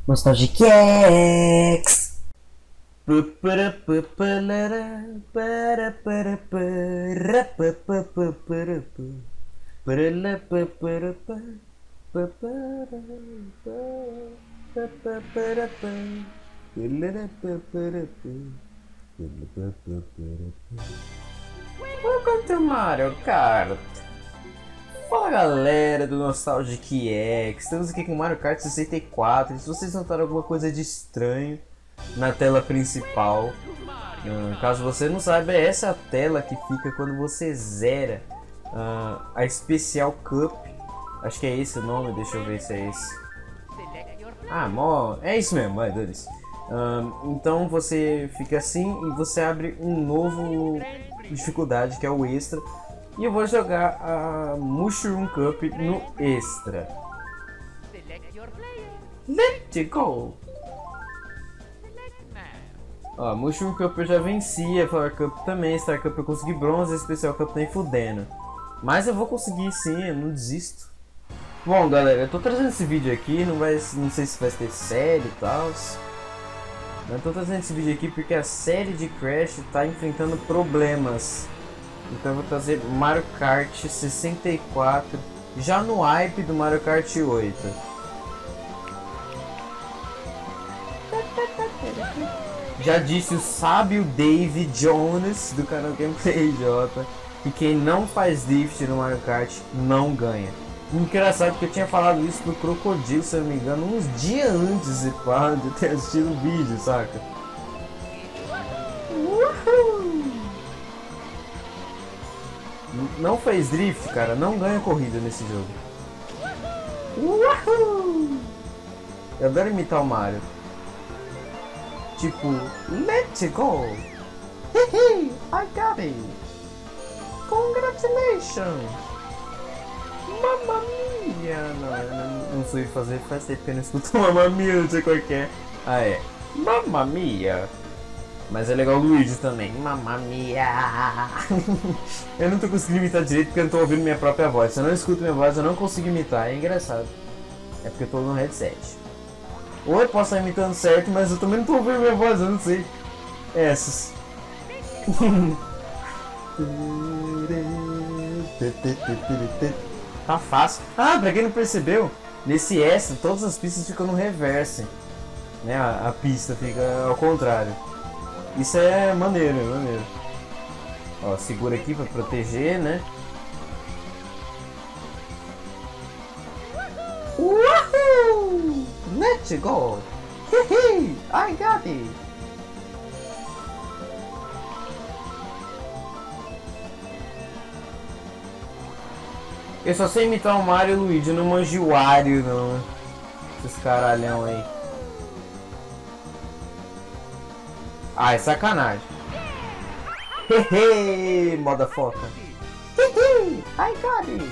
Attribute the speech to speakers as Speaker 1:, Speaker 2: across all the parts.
Speaker 1: Nostalgic X. Welcome to Mario Kart. Fala galera do Nostalgic X, estamos aqui com o Mario Kart 64. E se vocês notaram alguma coisa de estranho na tela principal, caso você não saiba, essa é a tela que fica quando você zera a Special Cup. Acho que é esse o nome, deixa eu ver se é esse. É isso mesmo, vai, dane-se. Então você fica assim e você abre um novo dificuldade, que é o Extra. E eu vou jogar a Mushroom Cup no Extra. Let's go! Ó, Mushroom Cup eu já venci, a Flower Cup também, Star Cup eu consegui bronze, a Special Cup nem fudendo. Mas eu vou conseguir sim, eu não desisto. Bom galera, eu tô trazendo esse vídeo aqui, não sei se vai ter série e tal. Eu tô trazendo esse vídeo aqui porque a série de Crash tá enfrentando problemas. Então eu vou trazer Mario Kart 64 já no hype do Mario Kart 8. Já disse o sábio Dave Jones do canal Gameplay J que quem não faz drift no Mario Kart não ganha. Engraçado que eu tinha falado isso pro Crocodilo, se eu não me engano, uns dias antes de eu ter assistido o vídeo, saca? Não fez drift, cara, não ganha corrida nesse jogo. Uhul! Eu adoro imitar o Mario. Tipo, let's go! Hehe, I got it! Congratulations! Mamma mia! Não sei fazer, faz tempo que eu não escuto Mamma mia, não sei qual que é. Ah é, Mamma mia! Mas é legal o Luigi também. Mamma mia! Eu não tô conseguindo imitar direito porque eu não tô ouvindo minha própria voz. Se eu não escuto minha voz, eu não consigo imitar. É engraçado. É porque eu tô no headset. Ou eu posso estar imitando certo, mas eu também não tô ouvindo minha voz, eu não sei. Essas. Tá fácil. Ah, pra quem não percebeu, nesse S, todas as pistas ficam no reverse. Né? A pista fica ao contrário. Isso é maneiro, é maneiro. Ó, segura aqui pra proteger, né? Woohoo! Let's go! Hehe! I got it! Eu só sei imitar o Mario e o Luigi, eu não manjo o Wario, não. Esses caralhão aí. Ah, é sacanagem. Hehe, motherfucker. Hehe, I got it.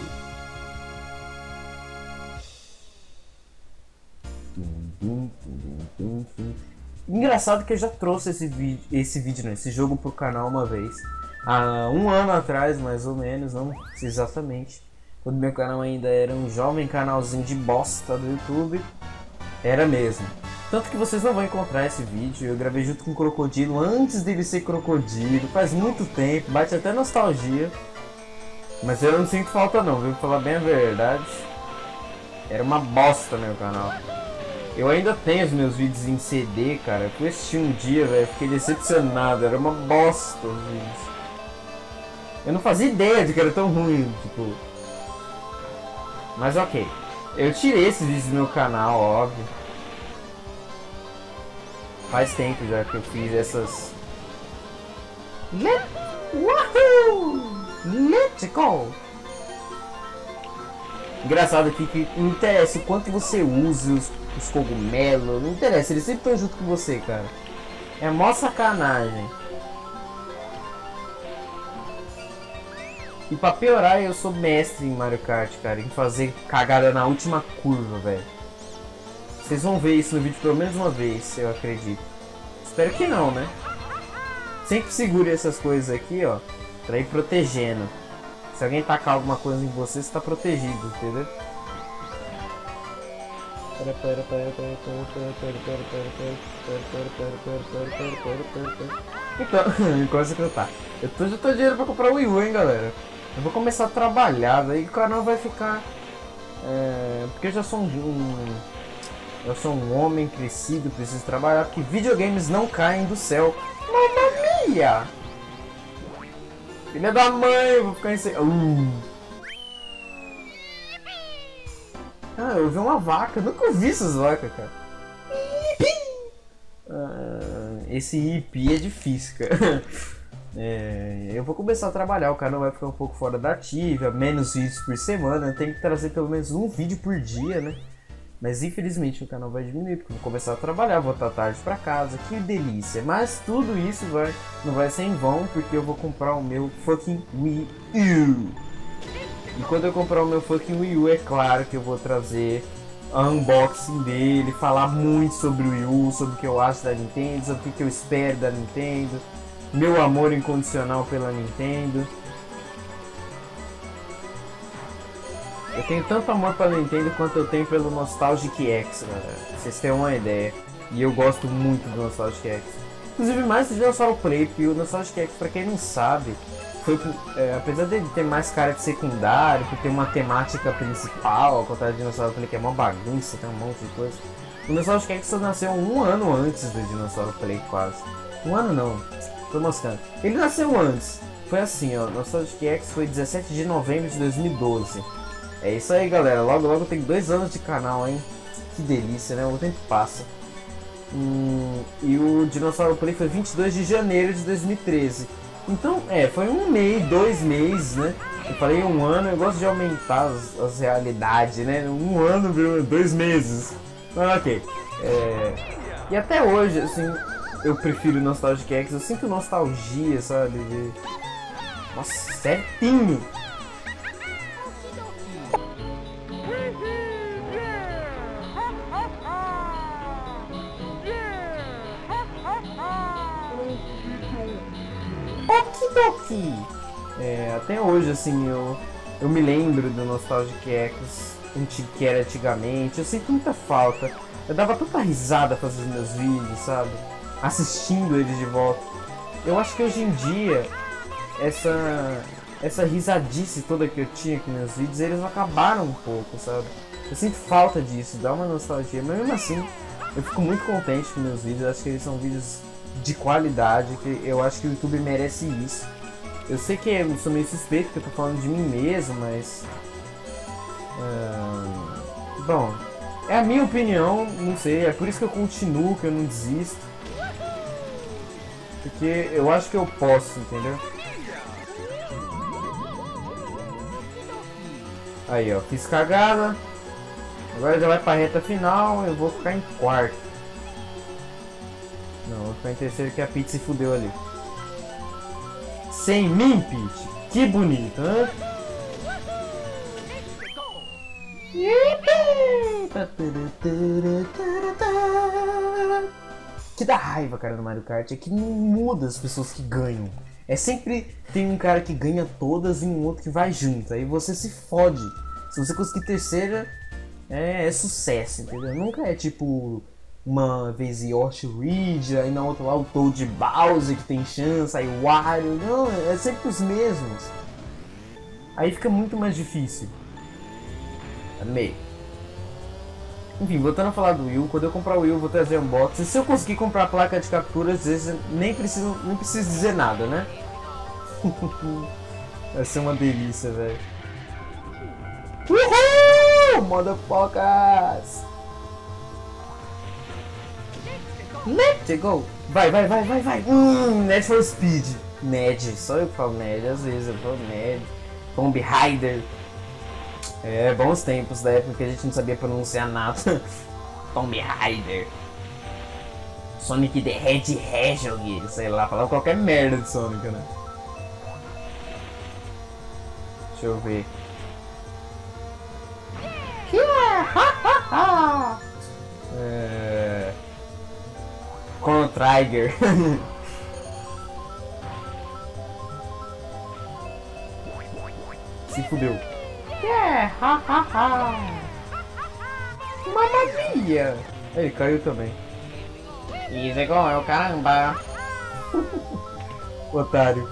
Speaker 1: Engraçado que eu já trouxe esse jogo pro canal uma vez. Há um ano atrás, mais ou menos, não sei exatamente. Quando meu canal ainda era um jovem canalzinho de bosta do YouTube. Era mesmo. Tanto que vocês não vão encontrar esse vídeo, eu gravei junto com o Crocodilo antes dele ser Crocodilo, faz muito tempo, bate até nostalgia. Mas eu não sinto falta não, viu? Pra falar bem a verdade. Era uma bosta meu canal. Eu ainda tenho os meus vídeos em CD, cara. Eu fui assistir um dia, velho, fiquei decepcionado, era uma bosta os vídeos. Eu não fazia ideia de que era tão ruim, tipo... Mas ok. Eu tirei esses vídeos do meu canal, óbvio. Faz tempo já que eu fiz essas... Woohoo! Let's go! Engraçado aqui que não interessa o quanto você usa os cogumelos, não interessa, eles sempre estão junto com você, cara. É mó sacanagem. E pra piorar, eu sou mestre em Mario Kart, cara, em fazer cagada na última curva, velho. Vocês vão ver isso no vídeo pelo menos uma vez, eu acredito. Espero que não, né? Sempre segure essas coisas aqui, ó, pra ir protegendo. Se alguém tacar alguma coisa em você, você tá protegido, entendeu? Então, coisa que eu tá. Já tô dinheiro pra comprar o Wii U, hein, galera. Eu vou começar a trabalhar, daí o canal vai ficar... porque eu já sou eu sou um homem crescido, preciso trabalhar, porque videogames não caem do céu. Mamma mia! Filha da mãe, eu vou ficar em... Ah, eu vi uma vaca, eu nunca vi essas vacas, cara. Esse IP é difícil, cara. Eu vou começar a trabalhar, o canal vai ficar um pouco fora da ativa, menos vídeos por semana, eu tenho que trazer pelo menos um vídeo por dia, né? Mas infelizmente o canal vai diminuir, porque eu vou começar a trabalhar, vou estar tarde pra casa, que delícia. Mas tudo isso não vai ser em vão, porque eu vou comprar o meu fucking Wii U. E quando eu comprar o meu fucking Wii U, é claro que eu vou trazer a unboxing dele, falar muito sobre o Wii U, sobre o que eu acho da Nintendo, sobre o que eu espero da Nintendo, meu amor incondicional pela Nintendo. Eu tenho tanto amor pela Nintendo quanto eu tenho pelo Nostalgic X, galera. Pra vocês terem uma ideia. E eu gosto muito do Nostalgic X. Inclusive mais do Dinossauro Play, porque o Nostalgic X, pra quem não sabe, apesar dele ter mais cara de secundário, por ter uma temática principal, ao contrário do Dinossauro Play, que é uma bagunça, tem um monte de coisa. O Nostalgic X só nasceu um ano antes do Dinossauro Play, quase. Um ano não, tô moscando. Ele nasceu antes. Foi assim, ó, Nostalgic X foi 17 de novembro de 2012. É isso aí, galera. Logo, logo eu tenho 2 anos de canal, hein? Que delícia, né? O tempo passa. E o Dinossauro Play foi 22 de janeiro de 2013. Então, foi 1 mês, 2 meses, né? Eu falei 1 ano, eu gosto de aumentar as realidades, né? 1 ano virou 2 meses. Mas ok. E até hoje, assim, eu prefiro Nostalgic X. Eu sinto nostalgia, sabe? Nossa, certinho! Okidoki! Até hoje, assim, eu me lembro do Nostalgic X que era antigamente. Eu sinto muita falta. Eu dava tanta risada fazendo meus vídeos, sabe? Assistindo eles de volta. Eu acho que hoje em dia, essa risadice toda que eu tinha com meus vídeos, eles acabaram um pouco, sabe? Eu sinto falta disso, dá uma nostalgia. Mas mesmo assim, eu fico muito contente com meus vídeos. Eu acho que eles são vídeos de qualidade, que eu acho que o YouTube merece isso. Eu sei que eu sou meio suspeito porque eu tô falando de mim mesmo, mas... bom, é a minha opinião, não sei, é por isso que eu continuo, que eu não desisto. Porque eu acho que eu posso, entendeu? Aí, ó, fiz cagada. Agora já vai pra reta final, eu vou ficar em quarto. Não, vou ficar em terceiro que a Peach se fudeu ali. Sem mim, Peach. Que bonito, hein? Que dá raiva, cara, no Mario Kart é que não muda as pessoas que ganham. É sempre tem um cara que ganha todas e um outro que vai junto. Aí você se fode. Se você conseguir terceira, é sucesso, entendeu? Nunca é tipo... uma vez Yoshi Ridge, aí na outra lá o Toad Bowser que tem chance, aí o Wario, não, é sempre os mesmos. Aí fica muito mais difícil. Amei. Enfim, voltando a falar do Wii U, quando eu comprar o Wii U eu vou trazer unboxing. Se eu conseguir comprar a placa de captura, às vezes nem preciso dizer nada, né? Vai ser uma delícia, velho. Uhul! Motherfuckers! Let's go! Vai! Need for Speed. Ned, só eu que falo Ned, às vezes eu falo Ned. Tomb Raider. Bons tempos da época que a gente não sabia pronunciar nada. Tomb Raider. Sonic the Hedgehog, sei lá, falava qualquer merda de Sonic, né? Deixa eu ver. Chrono Trigger. Se fudeu. Mamma mia! Ele caiu também. Isso é igual, é o caramba. Otário.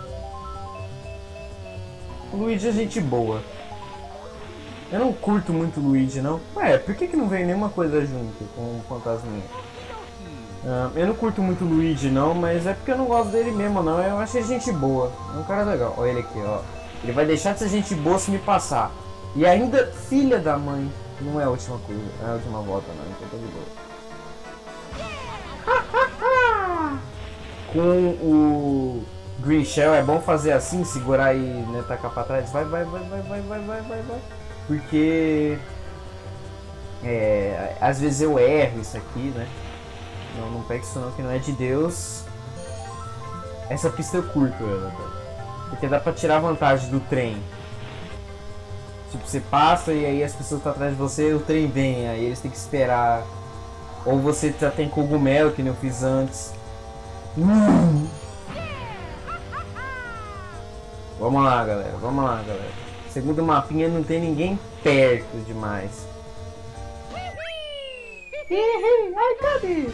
Speaker 1: O Luigi é gente boa. Eu não curto muito o Luigi, não. Ué, por que não veio nenhuma coisa junto com o Fantasminha? Eu não curto muito o Luigi, não, mas é porque eu não gosto dele mesmo, não. Eu achei gente boa. É um cara legal. Olha ele aqui, ó. Ele vai deixar de ser gente boa se me passar. E ainda, filha da mãe. Não é a última coisa, é a última volta, não. Então tá de boa. Com o Green Shell é bom fazer assim, segurar e né, tacar pra trás. Vai. Porque às vezes eu erro isso aqui, né? Não pega isso não, que não é de Deus. Essa pista eu curto ela, tá? Porque dá pra tirar vantagem do trem. Tipo, você passa e aí as pessoas estão atrás de você, o trem vem, aí eles têm que esperar. Ou você já tem cogumelo, que nem eu fiz antes. Vamos lá, galera, vamos lá, galera. Segundo mapinha não tem ninguém perto demais. Ai, cadê?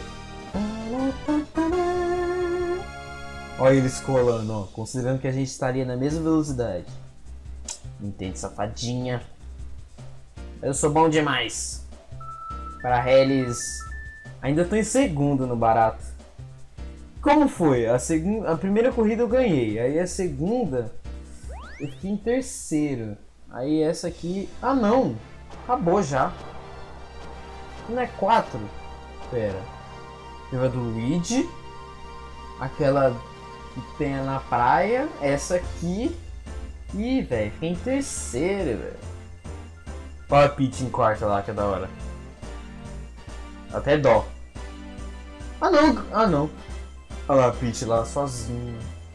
Speaker 1: Olha eles colando, ó. Considerando que a gente estaria na mesma velocidade. Entende, safadinha. Eu sou bom demais. Para eles. Ainda tô em segundo no barato. Como foi? A primeira corrida eu ganhei. Aí a segunda eu fiquei em terceiro. Aí essa aqui... Ah não! Acabou já. Não é 4? Pera. Teve a do Luigi. Aquela que tem na praia. Essa aqui. Ih, velho. Fiquei em terceiro, velho. Olha a Peach em quarto lá, que é da hora. Até dó. Ah não! Ah não. Olha lá a Peach lá, sozinha.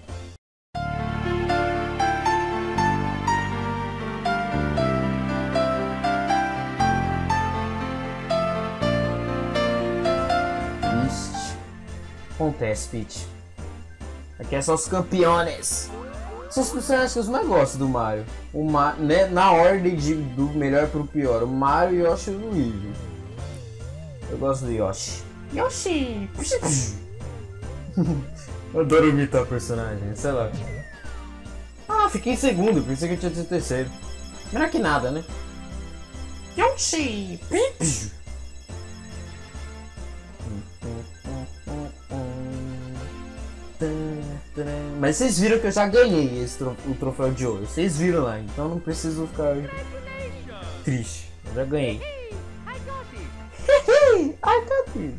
Speaker 1: Acontece, Peach. Aqui é só os campeões. São os personagens que eu mais gosto do Mario. Né, na ordem do melhor pro pior. O Mario, Yoshi e o Luigi. Eu gosto do Yoshi. Yoshi! Eu adoro imitar personagem, sei lá. Ah, fiquei em segundo, pensei que eu tinha sido terceiro. Melhor que nada, né? Yoshi! Mas vocês viram que eu já ganhei o troféu de ouro. Vocês viram lá, então não preciso ficar triste. Eu já ganhei. I got it.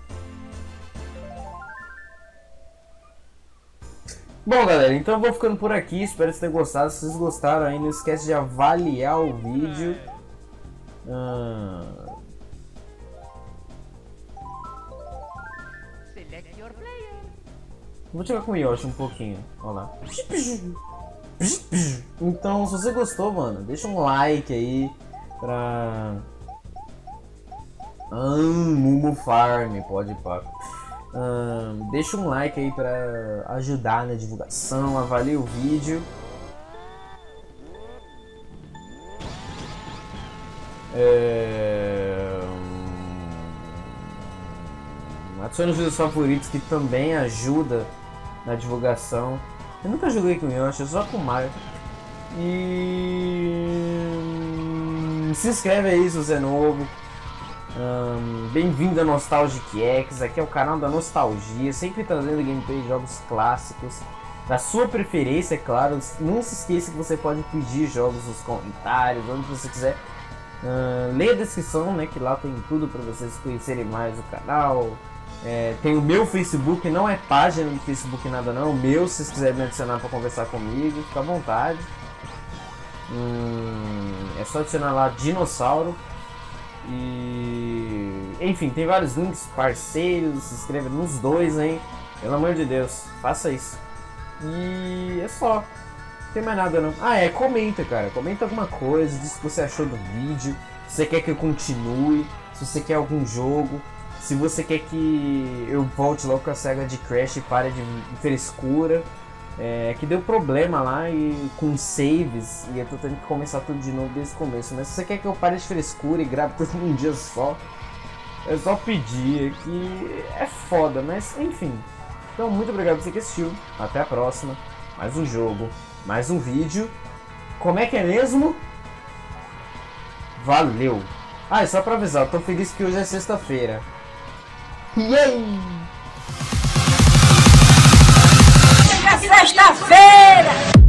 Speaker 1: Bom, galera, então eu vou ficando por aqui. Espero que vocês tenham gostado. Se vocês gostaram aí, não esquece de avaliar o vídeo. Vou jogar com o Yoshi um pouquinho. Olha lá. Então, se você gostou, mano, deixa um like aí pra... Mumu Farm, pode pá. Deixa um like aí pra ajudar na divulgação, avalie o vídeo. Adicione os vídeos favoritos, que também ajuda na divulgação. Eu nunca joguei com o Yoshi, só com o Mario. E se inscreve aí se você é novo. Bem-vindo a Nostalgic X, aqui é o canal da nostalgia, sempre trazendo gameplay de jogos clássicos da sua preferência, é claro. Não se esqueça que você pode pedir jogos nos comentários, onde você quiser. Leia a descrição, né, que lá tem tudo para vocês conhecerem mais o canal. Tem o meu Facebook, não é página do Facebook nada não, o meu, se vocês quiserem me adicionar para conversar comigo, fica à vontade. É só adicionar lá Dinossauro. E enfim, tem vários links, parceiros, se inscreva nos dois, hein? Pelo amor de Deus, faça isso. E é só, não tem mais nada não. Comenta, cara, comenta alguma coisa, diz o que você achou do vídeo, se você quer que eu continue, se você quer algum jogo, se você quer que eu volte logo com a saga de Crash e pare de frescura. que deu problema lá e com saves, e eu tô tendo que começar tudo de novo desde o começo. Mas se você quer que eu pare de frescura e grave tudo num dia só, é só pedir, que é foda, mas enfim. Então muito obrigado por você que assistiu, até a próxima, mais um jogo, mais um vídeo. Como é que é mesmo? Valeu! Ah, e só pra avisar, eu tô feliz que hoje é sexta-feira. Yay!
Speaker 2: Sexta-feira!